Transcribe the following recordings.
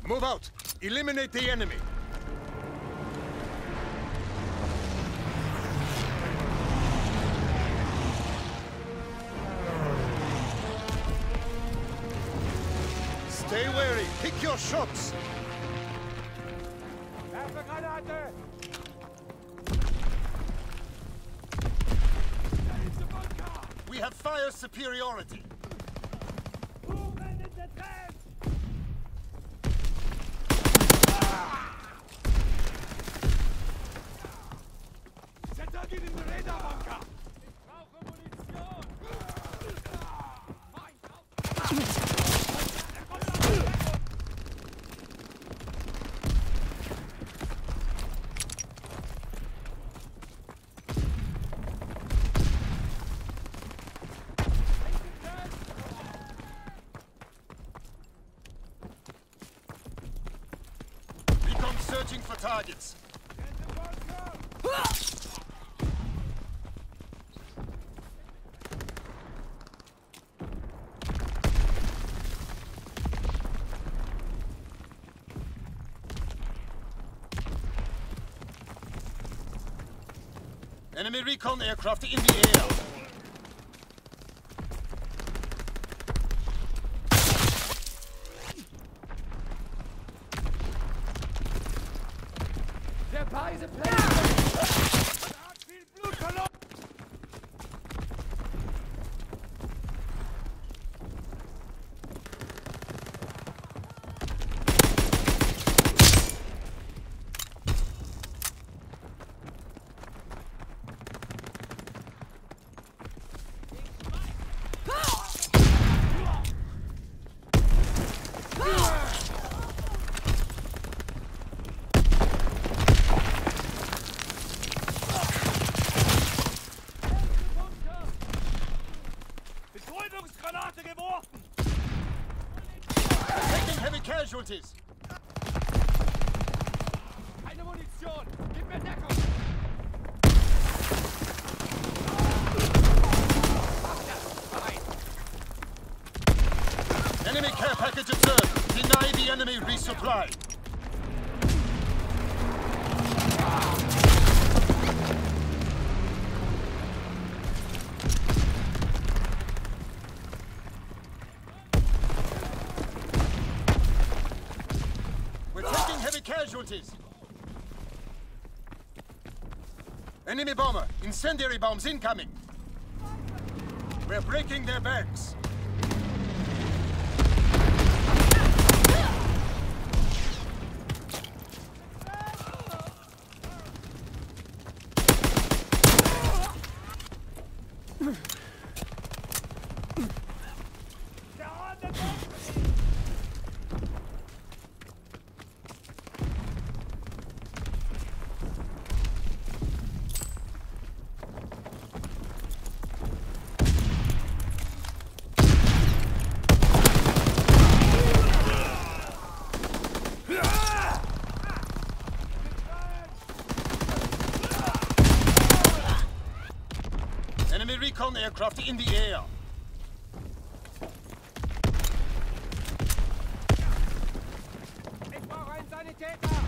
Move out! Eliminate the enemy! Stay wary! Pick your shots! We have fire superiority! Searching for targets. Enemy recon aircraft in the air. Taking heavy casualties. Keine Munition! Gib mir Deckung! Enemy care package observed. Deny the enemy resupply. Casualties. Enemy bomber. Incendiary bombs incoming. We're breaking their backs. Enemy recon aircraft in the air. Ich brauche einen Sanitäter!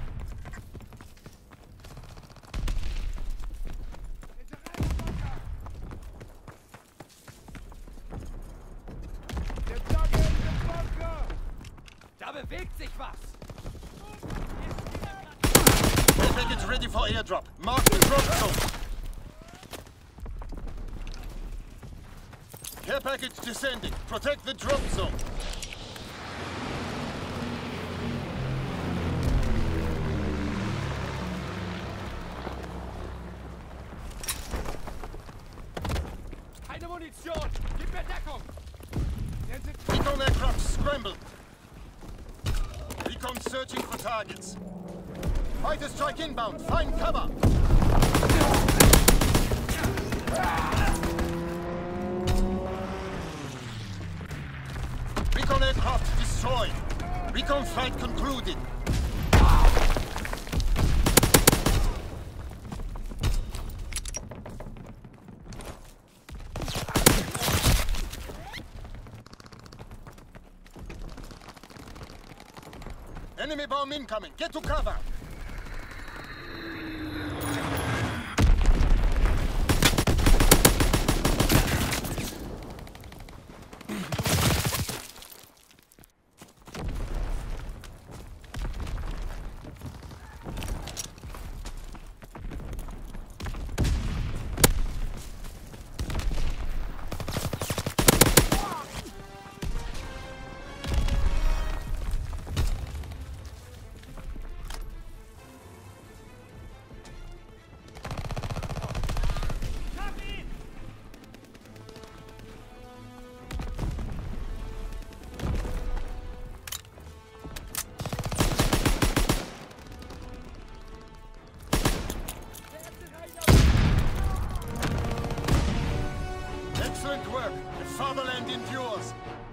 Da bewegt sich was! Care package ready for airdrop. Mark the drop zone. Care package descending. Protect the drop zone. Keine Munition! Gib mir Deckung! Recon aircraft scrambled. Recon searching for targets. Fighter strike inbound. Find cover. Recon aircraft destroyed. Recon flight concluded. Enemy bomb incoming. Get to cover. Excellent work. The fatherland endures.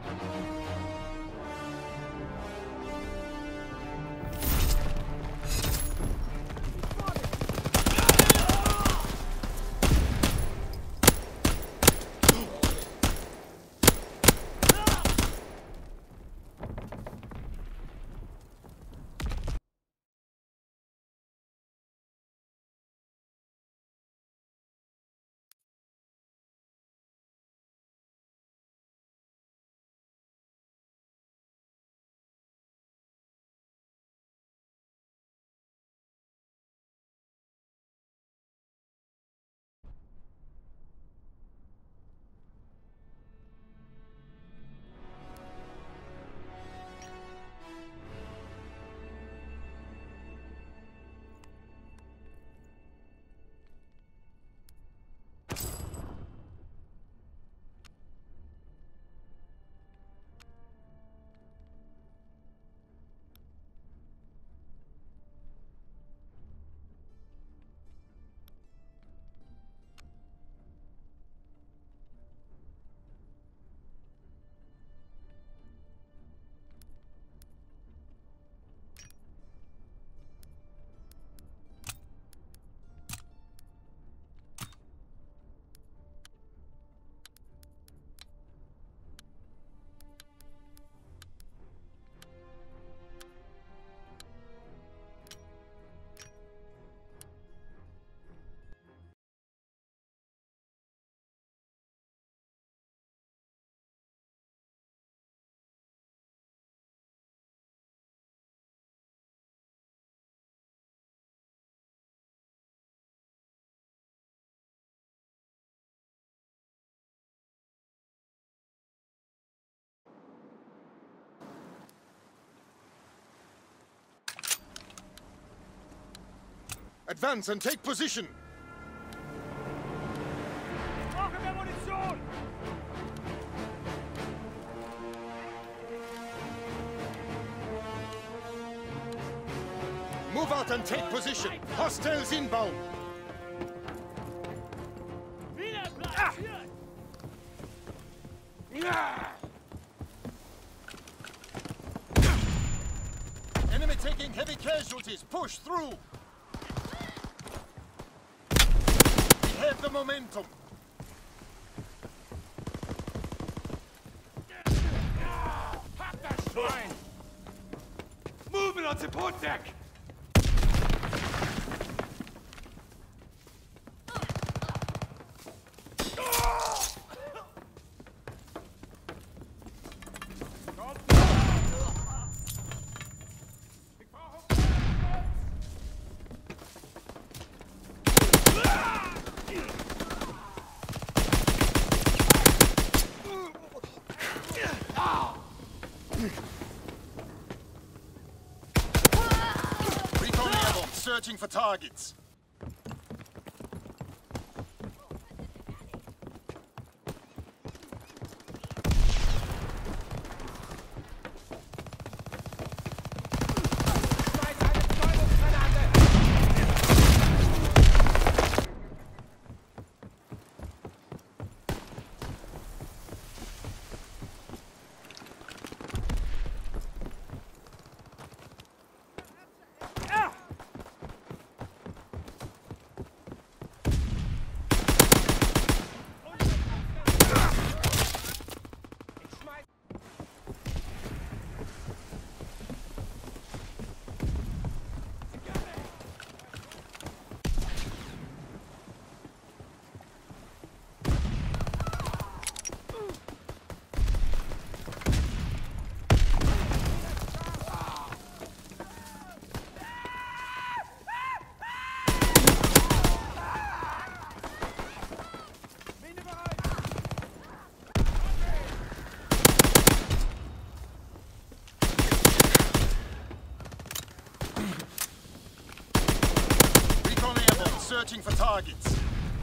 Advance and take position. Brauchen wir Munition! Move out and take position. Hostiles inbound. Wieder platziert! Enemy taking heavy casualties. Push through. We have the momentum. Pack das Schwein! Moving on support deck! Recon airborne, searching for targets. searching for targets.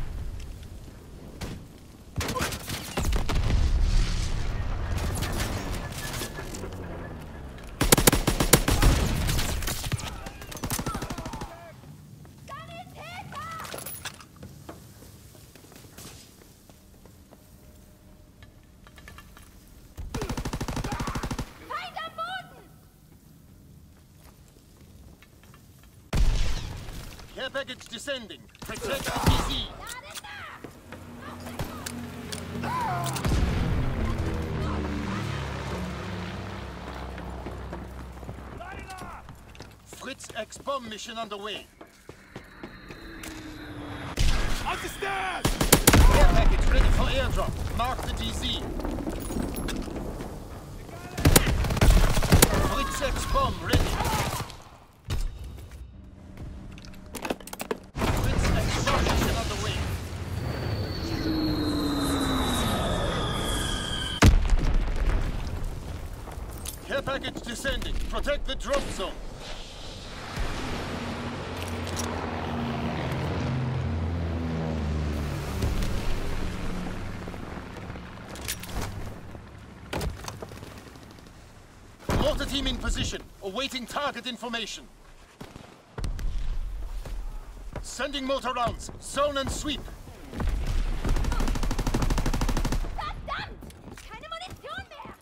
Care package descending. Protect the PC. Fritz X bomb mission underway. Understand! Care package ready for airdrop. Mark the DZ. Fritz X bomb ready. Fritz X bomb mission underway. Care package descending. Protect the drop zone. Mortar team in position, awaiting target information. Sending mortar rounds, zone and sweep. Verdammt! Keine Munition mehr!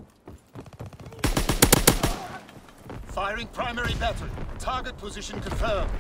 Firing primary battery. Target position confirmed.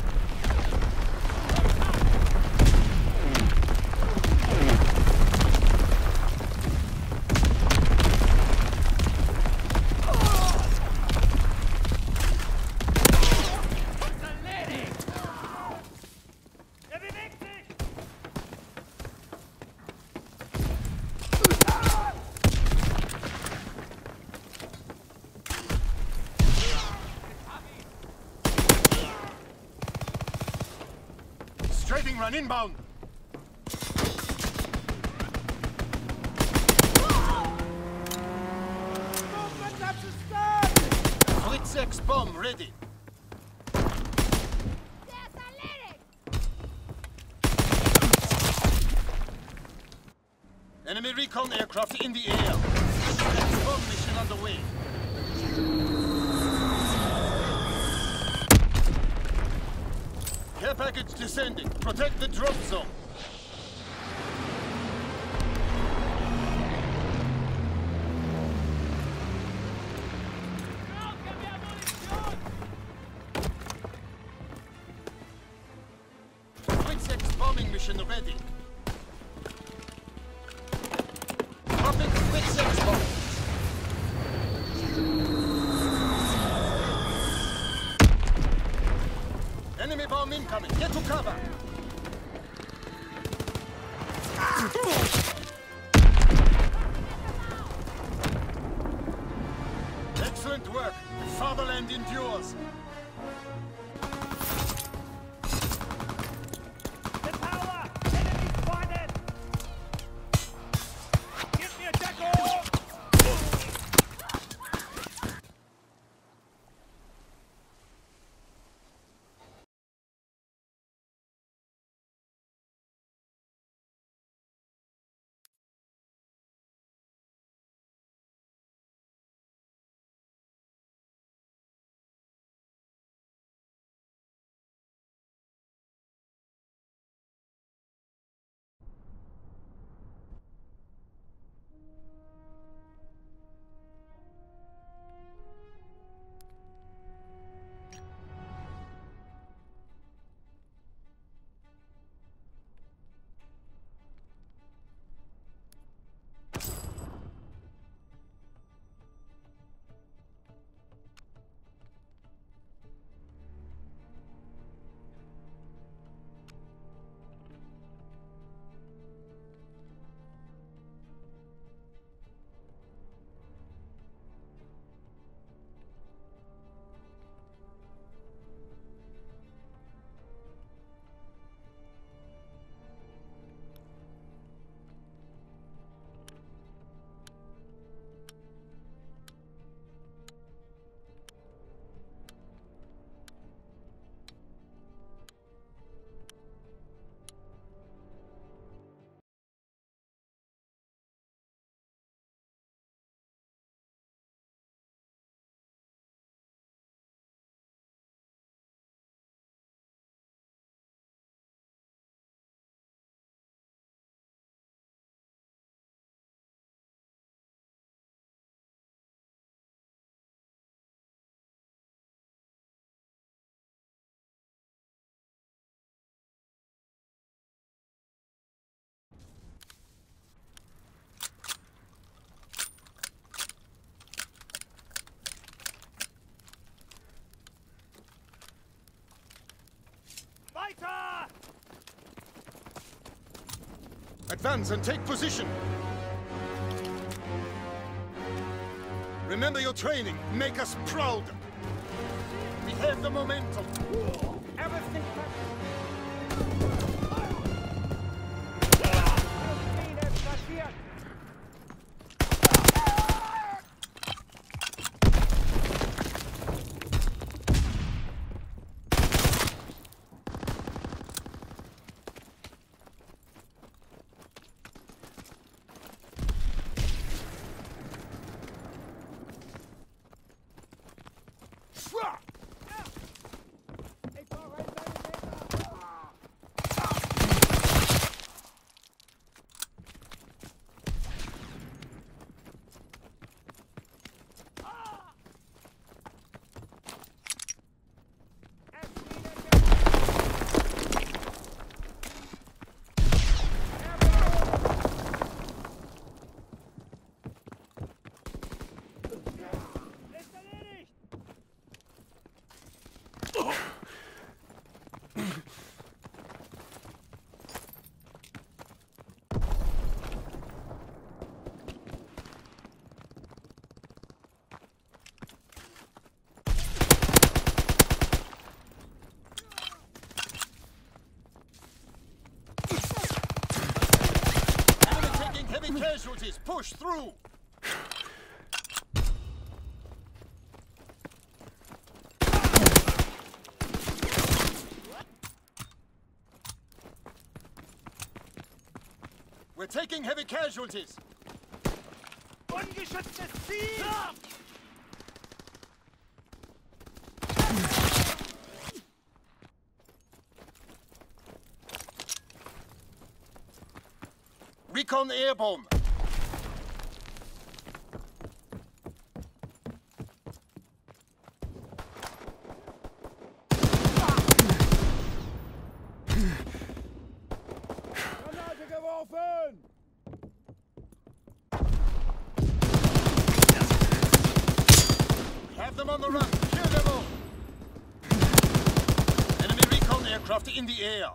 Strafing run inbound. Fritz X bomb ready. Der ist erledigt! Enemy recon aircraft in the air. Fritz X bomb mission underway. Care package descending. Protect the drop zone. Fritz X bombing mission ready. Dropping Fritz X bomb. Enemy bomb incoming. Get to cover. Excellent work. Fatherland endures. Advance and take position. Remember your training. Make us proud. We have the momentum. Everything casualties. Push through. We're taking heavy casualties. Ungeschütztes Ziel! Recon airborne. Granate geworfen! Have them on the run. Kill them all. Enemy recon aircraft in the air.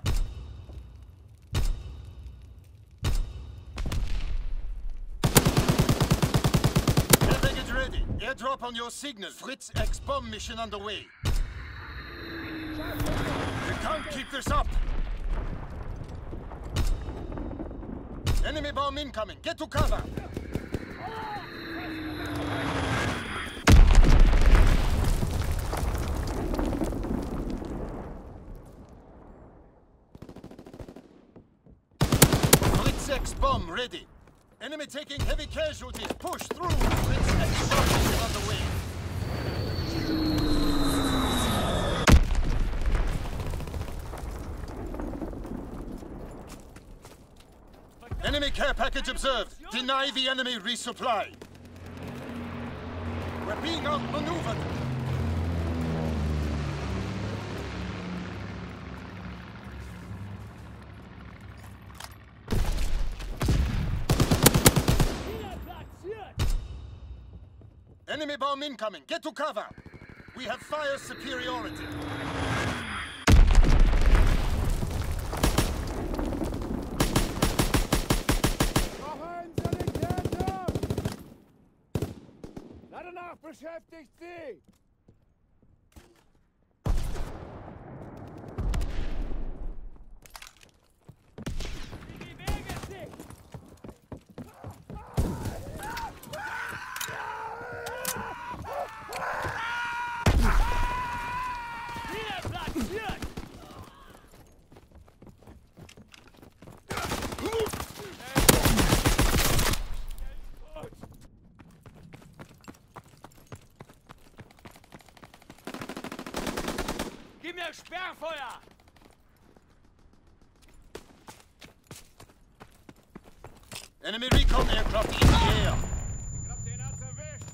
Airdrop on your signal. Fritz X bomb mission underway. We can't keep this up. Enemy bomb incoming. Get to cover. Fritz X bomb ready. Enemy taking heavy casualties. Push through. Fritz X bomb mission underway. Enemy care package observed. Deny the enemy resupply. We're being outmaneuvered. Enemy bomb incoming. Get to cover. We have fire superiority. Danach beschäftigt sie! Die Wege sich! Wieder platziert! Gib mir Sperrfeuer! Enemy recon aircraft in the air. Ich hab den Arzt erwischt!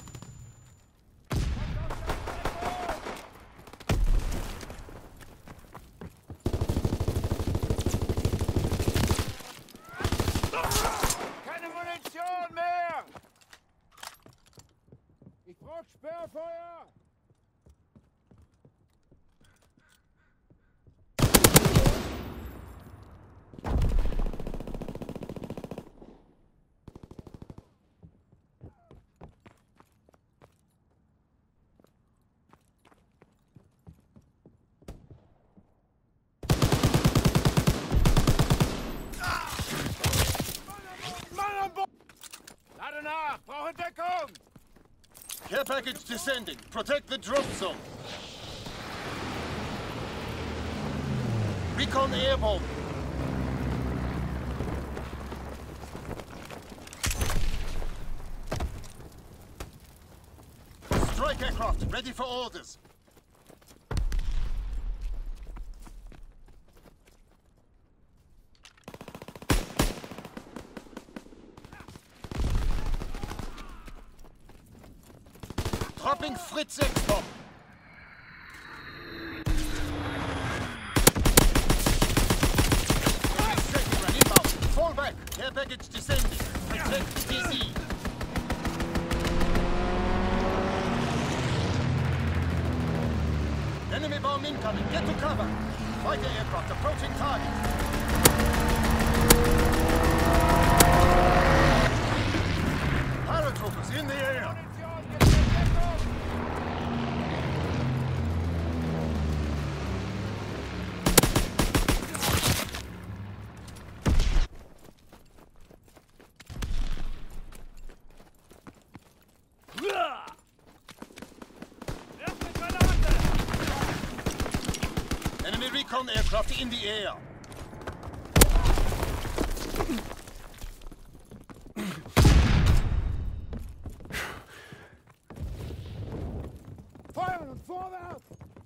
Keine Munition mehr! Ich brauch Sperrfeuer! Brauche Deckung! Care package descending. Protect the drop zone. Recon airborne. Strike aircraft, ready for orders. Dropping Fritz X-Bomb. Inbound. Fall back. Care package descending. Protect DC. Enemy bomb incoming. Get to cover. Fighter aircraft approaching target. Paratroopers in the air. Enemy recon aircraft in the air. Feuer und vorwärts!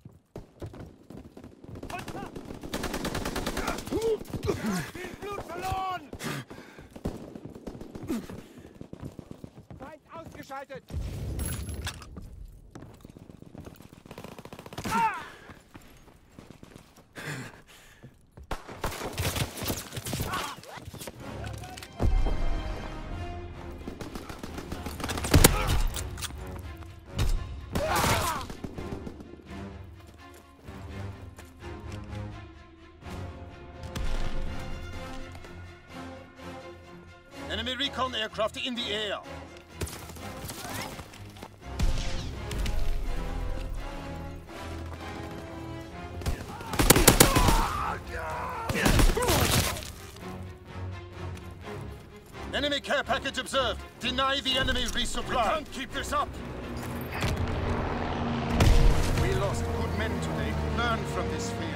Viel Blut verloren! Feind ausgeschaltet! Enemy recon aircraft in the air. Enemy care package observed. Deny the enemy resupply. We can't keep this up. We lost good men today. Learn from this failure.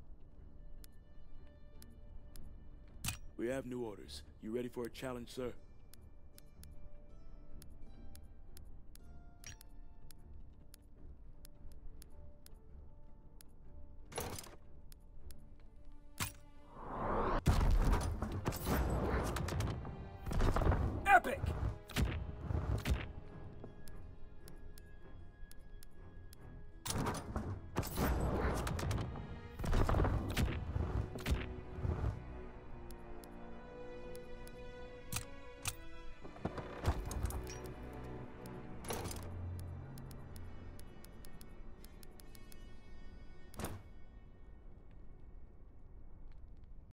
We have new orders. You ready for a challenge, sir?